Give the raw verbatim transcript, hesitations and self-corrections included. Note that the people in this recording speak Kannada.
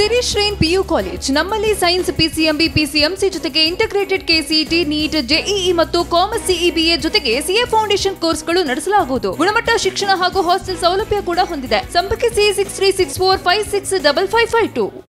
ಸಿರಿ ಶ್ರೇನ್ ಪಿಯು ಕಾಲೇಜ್ ನಮ್ಮಲ್ಲಿ ಸೈನ್ಸ್ ಪಿಸಿಎಂಬಿ ಪಿಸಿಎಂಸಿ ಜೊತೆಗೆ ಇಂಟಿಗ್ರೇಟೆಡ್ ಕೆಸಿಇಟಿ ನೀಟ್ ಜೆಇಇ ಮತ್ತು ಕಾಮರ್ಸ್ ಸಿಇಬಿಎ ಜೊತೆಗೆ ಸಿಎ ಫೌಂಡೇಶನ್ ಕೋರ್ಸ್ಗಳು ನಡೆಸಲಾಗುವುದು. ಗುಣಮಟ್ಟ ಶಿಕ್ಷಣ ಹಾಗೂ ಹಾಸ್ಟೆಲ್ ಸೌಲಭ್ಯ ಕೂಡ ಹೊಂದಿದೆ. ಸಂಪರ್ಕಿಸಿ six three six four five six double five five to.